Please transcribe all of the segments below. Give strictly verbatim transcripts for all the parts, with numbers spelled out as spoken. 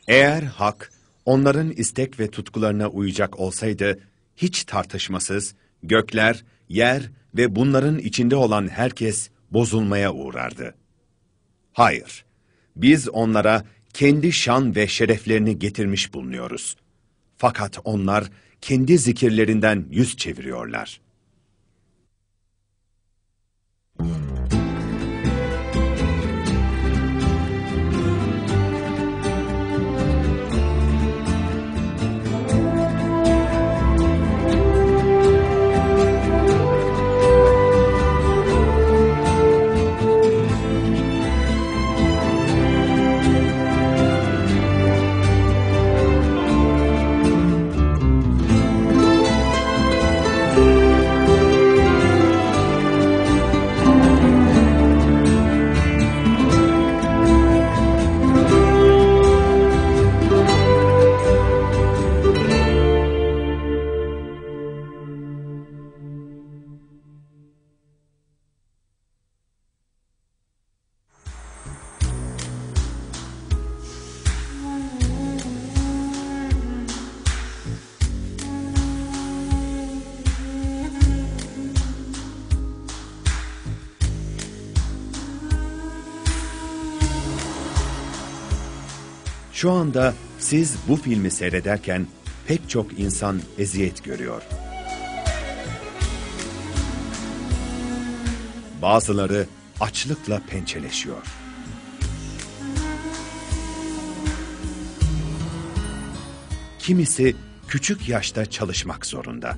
Eğer hak, onların istek ve tutkularına uyacak olsaydı, hiç tartışmasız, gökler, yer ve bunların içinde olan herkes bozulmaya uğrardı. Hayır, biz onlara kendi şan ve şereflerini getirmiş bulunuyoruz. Fakat onlar kendi zikirlerinden yüz çeviriyorlar. Şu anda siz bu filmi seyrederken pek çok insan eziyet görüyor. Bazıları açlıkla pençeleşiyor. Kimisi küçük yaşta çalışmak zorunda.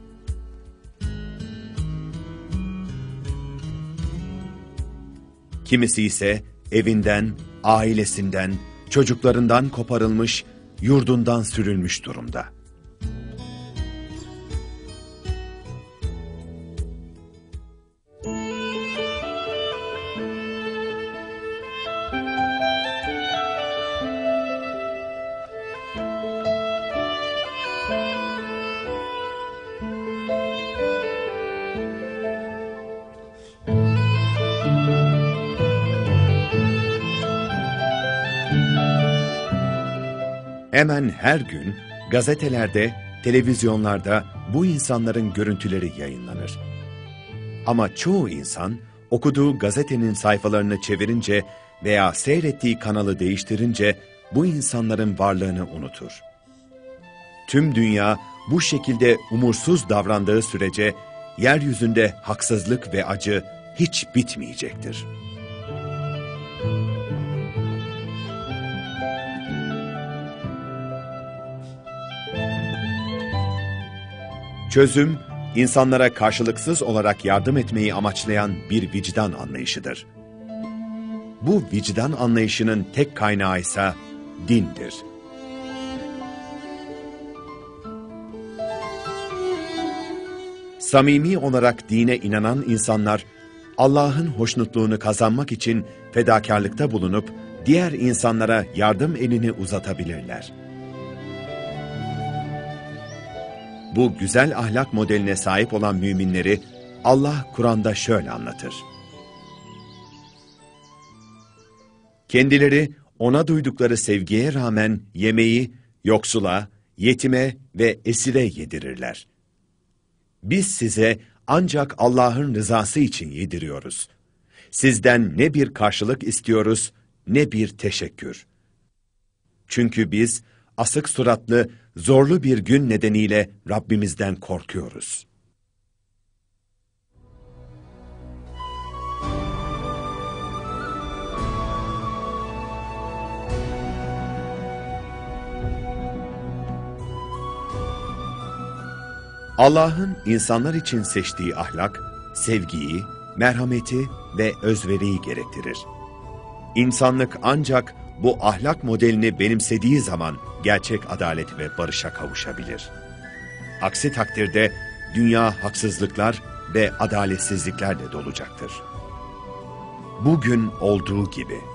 Kimisi ise evinden, ailesinden, çocuklarından koparılmış, yurdundan sürülmüş durumda. Hemen her gün gazetelerde, televizyonlarda bu insanların görüntüleri yayınlanır. Ama çoğu insan okuduğu gazetenin sayfalarını çevirince veya seyrettiği kanalı değiştirince bu insanların varlığını unutur. Tüm dünya bu şekilde umursuz davrandığı sürece yeryüzünde haksızlık ve acı hiç bitmeyecektir. Çözüm, insanlara karşılıksız olarak yardım etmeyi amaçlayan bir vicdan anlayışıdır. Bu vicdan anlayışının tek kaynağı ise dindir. Samimi olarak dine inanan insanlar, Allah'ın hoşnutluğunu kazanmak için fedakarlıkta bulunup, diğer insanlara yardım elini uzatabilirler. Bu güzel ahlak modeline sahip olan müminleri Allah Kur'an'da şöyle anlatır. Kendileri ona duydukları sevgiye rağmen yemeği yoksula, yetime ve esire yedirirler. Biz size ancak Allah'ın rızası için yediriyoruz. Sizden ne bir karşılık istiyoruz, ne bir teşekkür. Çünkü biz asık suratlı, zorlu bir gün nedeniyle Rabbimizden korkuyoruz. Allah'ın insanlar için seçtiği ahlak, sevgiyi, merhameti ve özveriyi gerektirir. İnsanlık ancak bu ahlak modelini benimsediği zaman gerçek adalet ve barışa kavuşabilir. Aksi takdirde dünya haksızlıklar ve adaletsizliklerle dolacaktır. Bugün olduğu gibi.